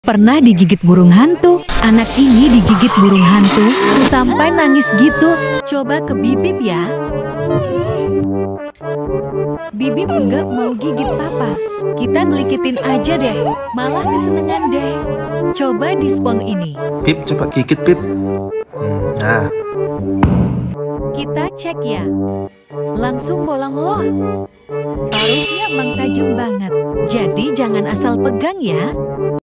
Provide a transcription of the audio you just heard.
Pernah digigit burung hantu? Anak ini digigit burung hantu sampai nangis gitu. Coba ke Bibip ya. Bibip nggak mau gigit papa. Kita ngelikitin aja deh, malah kesenengan deh. Coba di spong ini. Pip, coba gigit Pip. Nah, Kita cek ya. Langsung bolong loh. Paruhnya emang tajam banget. Jadi jangan asal pegang ya.